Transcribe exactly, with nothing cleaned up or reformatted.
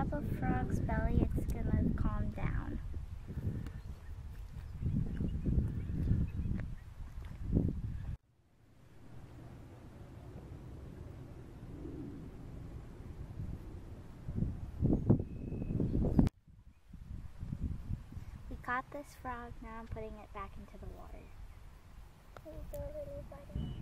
top of frog's belly, it's gonna calm down. We caught this frog, now I'm putting it back into the water. Can you throw it in your body?